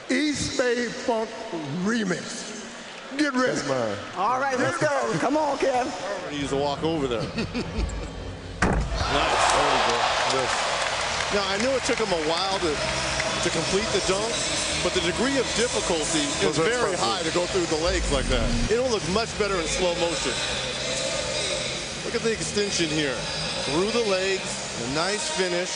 East Bay Funk remix. Get ready. That's mine. All right, let's go. Come on, Kev. He used to walk over there. Nice. There we go. Yes. Now, I knew it took him a while to complete the dunk, but the degree of difficulty is very high to go through the legs like that. It'll look much better in slow motion. Look at the extension here. Through the legs, a nice finish.